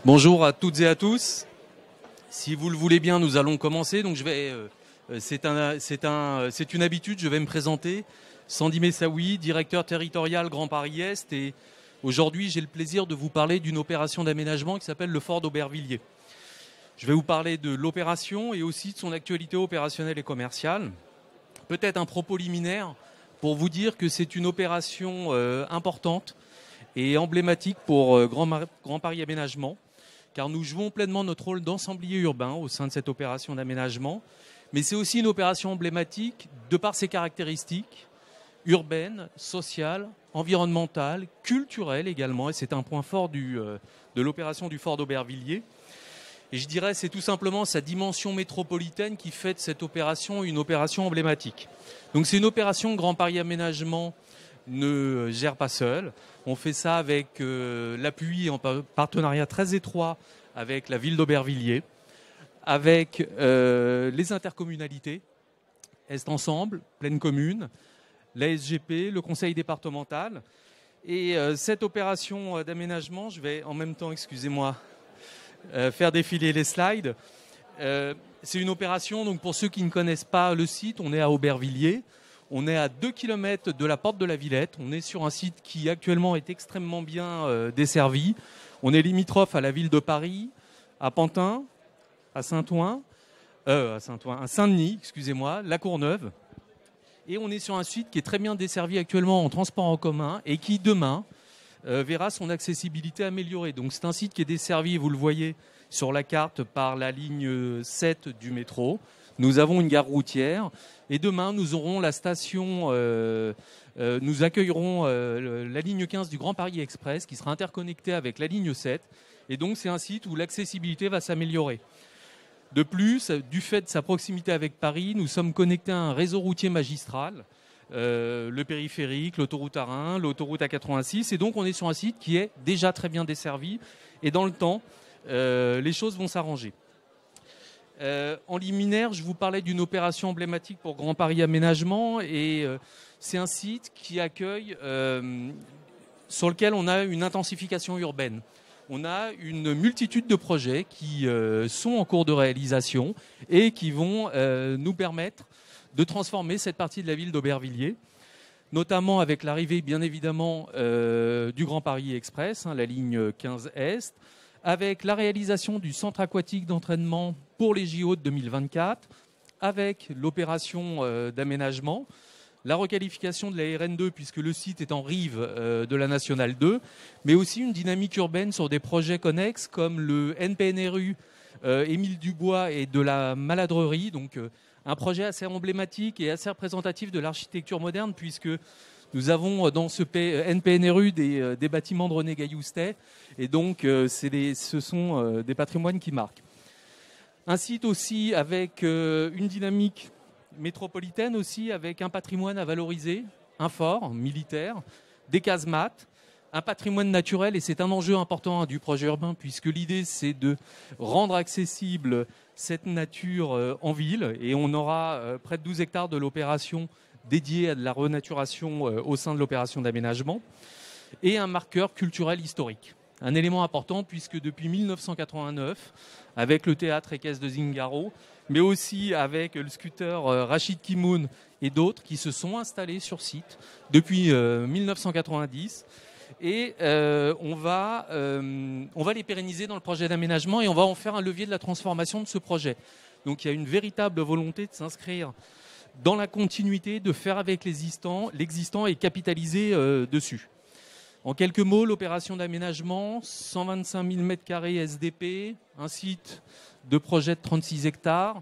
Bonjour à toutes et à tous. Si vous le voulez bien, nous allons commencer. Donc c'est une habitude, je vais me présenter. Sandy Messaoui, directeur territorial Grand Paris Est. Et aujourd'hui, j'ai le plaisir de vous parler d'une opération d'aménagement qui s'appelle le Fort d'Aubervilliers. Je vais vous parler de l'opération et aussi de son actualité opérationnelle et commerciale. Peut-être un propos liminaire pour vous dire que c'est une opération importante et emblématique pour Grand Paris Aménagement, car nous jouons pleinement notre rôle d'ensemblier urbain au sein de cette opération d'aménagement. Mais c'est aussi une opération emblématique de par ses caractéristiques urbaines, sociales, environnementales, culturelles également. Et c'est un point fort de l'opération du Fort d'Aubervilliers. Et je dirais c'est tout simplement sa dimension métropolitaine qui fait de cette opération une opération emblématique. Donc c'est une opération que Grand Paris Aménagement ne gère pas seul. On fait ça avec l'appui en partenariat très étroit avec la ville d'Aubervilliers, avec les intercommunalités, Est Ensemble, Pleine Commune, la SGP, le conseil départemental. Et cette opération d'aménagement, je vais en même temps, excusez-moi, faire défiler les slides. C'est une opération, donc pour ceux qui ne connaissent pas le site, on est à Aubervilliers. On est à 2 km de la porte de la Villette. On est sur un site qui actuellement est extrêmement bien desservi. On est limitrophe à la ville de Paris, à Pantin, à Saint-Denis, excusez-moi, La Courneuve. Et on est sur un site qui est très bien desservi actuellement en transport en commun et qui demain verra son accessibilité améliorée. Donc c'est un site qui est desservi, vous le voyez sur la carte, par la ligne 7 du métro. Nous avons une gare routière et demain nous aurons la station, nous accueillerons la ligne 15 du Grand Paris Express qui sera interconnectée avec la ligne 7 et donc c'est un site où l'accessibilité va s'améliorer. De plus, du fait de sa proximité avec Paris, nous sommes connectés à un réseau routier magistral, le périphérique, l'autoroute A1, l'autoroute A86 et donc on est sur un site qui est déjà très bien desservi et dans le temps, les choses vont s'arranger. En liminaire, je vous parlais d'une opération emblématique pour Grand Paris Aménagement et c'est un site qui accueille, sur lequel on a une intensification urbaine. On a une multitude de projets qui sont en cours de réalisation et qui vont nous permettre de transformer cette partie de la ville d'Aubervilliers, notamment avec l'arrivée bien évidemment du Grand Paris Express, la ligne 15 Est, avec la réalisation du centre aquatique d'entraînement pour les JO de 2024, avec l'opération d'aménagement, la requalification de la RN2 puisque le site est en rive de la Nationale 2, mais aussi une dynamique urbaine sur des projets connexes comme le NPNRU Émile Dubois et de la Maladrerie, donc un projet assez emblématique et assez représentatif de l'architecture moderne puisque nous avons dans ce NPNRU des bâtiments de René Gailloustet et donc ce sont des patrimoines qui marquent. Un site aussi avec une dynamique métropolitaine aussi, avec un patrimoine à valoriser, un fort militaire, des casemates, un patrimoine naturel et c'est un enjeu important du projet urbain puisque l'idée c'est de rendre accessible cette nature en ville et on aura près de 12 hectares de l'opération dédié à de la renaturation au sein de l'opération d'aménagement, et un marqueur culturel historique. Un élément important puisque depuis 1989, avec le théâtre équestre de Zingaro, mais aussi avec le sculpteur Rachid Kimoun et d'autres qui se sont installés sur site depuis 1990, et on va les pérenniser dans le projet d'aménagement et on va en faire un levier de la transformation de ce projet. Donc il y a une véritable volonté de s'inscrire dans la continuité, de faire avec l'existant et capitaliser dessus. En quelques mots, l'opération d'aménagement, 125 000 m² SDP, un site de projet de 36 hectares.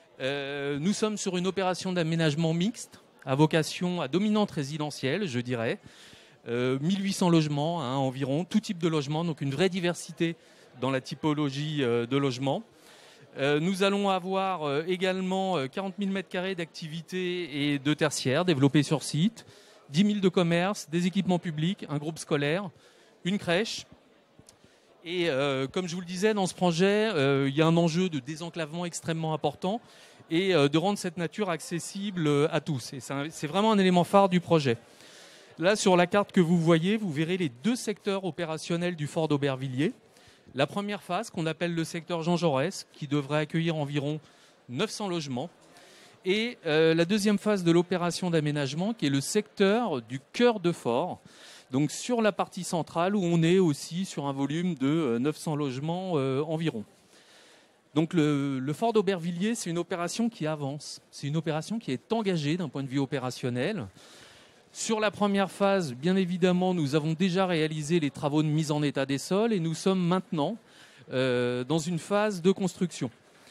Nous sommes sur une opération d'aménagement mixte, à vocation à dominante résidentielle, je dirais. 1800 logements environ, tout type de logement, donc une vraie diversité dans la typologie de logement. Nous allons avoir également 40 000 m² d'activités et de tertiaires développés sur site, 10 000 de commerce, des équipements publics, un groupe scolaire, une crèche. Et comme je vous le disais, dans ce projet, il y a un enjeu de désenclavement extrêmement important et de rendre cette nature accessible à tous. Et c'est vraiment un élément phare du projet. Là, sur la carte que vous voyez, vous verrez les deux secteurs opérationnels du Fort d'Aubervilliers. La première phase, qu'on appelle le secteur Jean Jaurès, qui devrait accueillir environ 900 logements. Et la deuxième phase de l'opération d'aménagement, qui est le secteur du cœur de Fort, donc sur la partie centrale, où on est aussi sur un volume de 900 logements environ. Donc le Fort d'Aubervilliers, c'est une opération qui avance. C'est une opération qui est engagée d'un point de vue opérationnel. Sur la première phase, bien évidemment, nous avons déjà réalisé les travaux de mise en état des sols et nous sommes maintenant dans une phase de construction.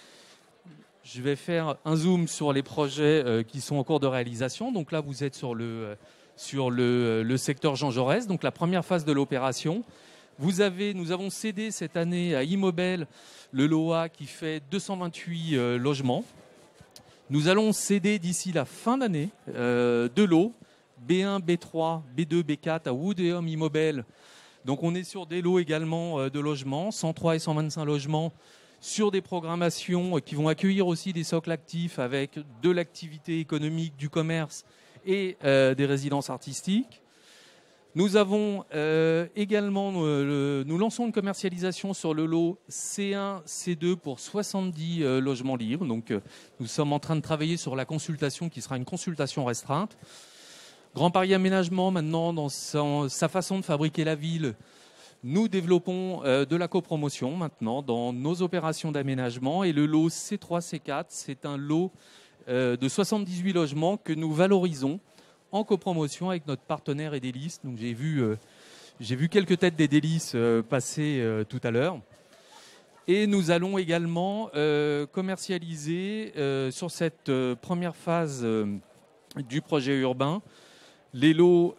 Je vais faire un zoom sur les projets qui sont en cours de réalisation. Donc là, vous êtes sur le secteur Jean Jaurès, donc la première phase de l'opération. Nous avons cédé cette année à Immobel le LOA qui fait 228 logements. Nous allons céder d'ici la fin d'année deux lots, B1, B3, B2, B4 à Woodéum Immobel. Donc on est sur des lots également de logements, 103 et 125 logements, sur des programmations qui vont accueillir aussi des socles actifs avec de l'activité économique, du commerce et des résidences artistiques. Nous avons également, nous lançons une commercialisation sur le lot C1, C2 pour 70 logements libres. Donc nous sommes en train de travailler sur la consultation qui sera une consultation restreinte. Grand Paris Aménagement, maintenant, dans sa façon de fabriquer la ville, nous développons de la copromotion maintenant dans nos opérations d'aménagement. Et le lot C3, C4, c'est un lot de 78 logements que nous valorisons en copromotion avec notre partenaire Edelis. Donc j'ai vu quelques têtes d'Edelis passer tout à l'heure. Et nous allons également commercialiser sur cette première phase du projet urbain les lots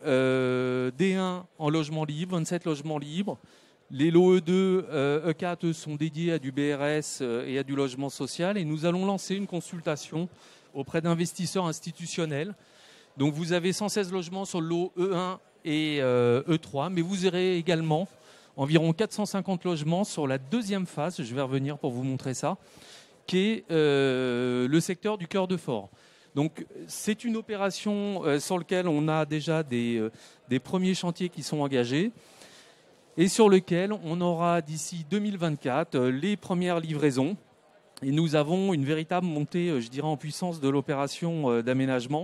D1 en logement libre, 27 logements libres. Les lots E2, E4 eux, sont dédiés à du BRS et à du logement social. Et nous allons lancer une consultation auprès d'investisseurs institutionnels. Donc vous avez 116 logements sur le lot E1 et E3, mais vous aurez également environ 450 logements sur la deuxième phase, je vais revenir pour vous montrer ça, qui est le secteur du cœur de Fort. Donc c'est une opération sur laquelle on a déjà des premiers chantiers qui sont engagés et sur lequel on aura d'ici 2024 les premières livraisons. Et nous avons une véritable montée, je dirais, en puissance de l'opération d'aménagement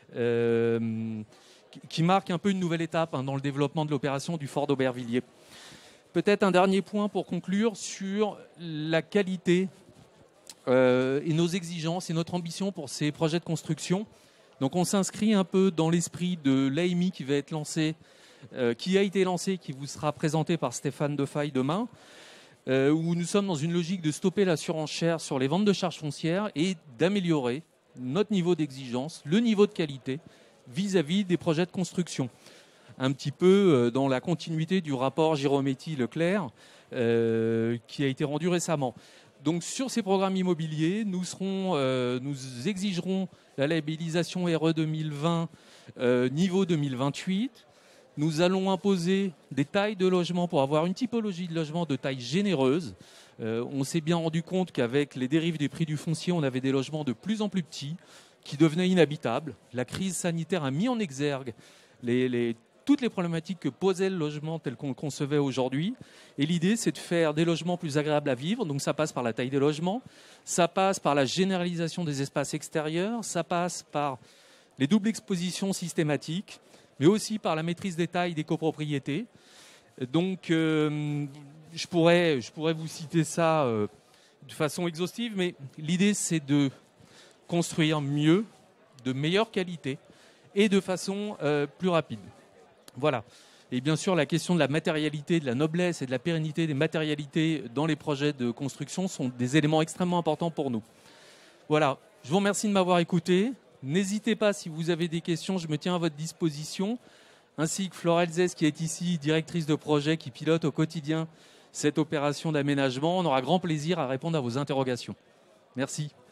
qui marque un peu une nouvelle étape dans le développement de l'opération du Fort d'Aubervilliers. Peut-être un dernier point pour conclure sur la qualité et nos exigences et notre ambition pour ces projets de construction. Donc on s'inscrit un peu dans l'esprit de l'AMI qui va être lancé, qui a été lancé, qui vous sera présenté par Stéphane Defaille demain, où nous sommes dans une logique de stopper la surenchère sur les ventes de charges foncières et d'améliorer notre niveau d'exigence, le niveau de qualité vis-à-vis des projets de construction. Un petit peu dans la continuité du rapport Girometti-Leclerc qui a été rendu récemment. Donc sur ces programmes immobiliers, nous exigerons la labellisation RE 2020 niveau 2028. Nous allons imposer des tailles de logement pour avoir une typologie de logement de taille généreuse. On s'est bien rendu compte qu'avec les dérives des prix du foncier, on avait des logements de plus en plus petits qui devenaient inhabitables. La crise sanitaire a mis en exergue toutes les problématiques que posait le logement tel qu'on le concevait aujourd'hui. Et l'idée, c'est de faire des logements plus agréables à vivre. Donc ça passe par la taille des logements, ça passe par la généralisation des espaces extérieurs, ça passe par les doubles expositions systématiques, mais aussi par la maîtrise des tailles des copropriétés. Donc je pourrais vous citer ça de façon exhaustive, mais l'idée, c'est de construire mieux, de meilleure qualité et de façon plus rapide. Voilà. Et bien sûr, la question de la matérialité, de la noblesse et de la pérennité des matérialités dans les projets de construction sont des éléments extrêmement importants pour nous. Voilà. Je vous remercie de m'avoir écouté. N'hésitez pas, si vous avez des questions, je me tiens à votre disposition, ainsi que Flore Elzès, qui est ici, directrice de projet, qui pilote au quotidien cette opération d'aménagement. On aura grand plaisir à répondre à vos interrogations. Merci.